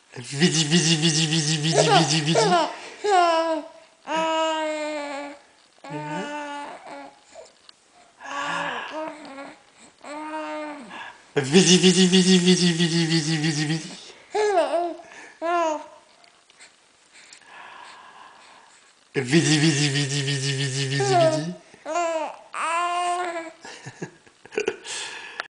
Vidi, vidi, vidi, vidi, vidi, vidi, vidi. Vidi, vidi, vidi, vidi, vidi, vidi, vidi, vidi. Vidi, vidi, vidi, vidi, vidi, vidi, vidi.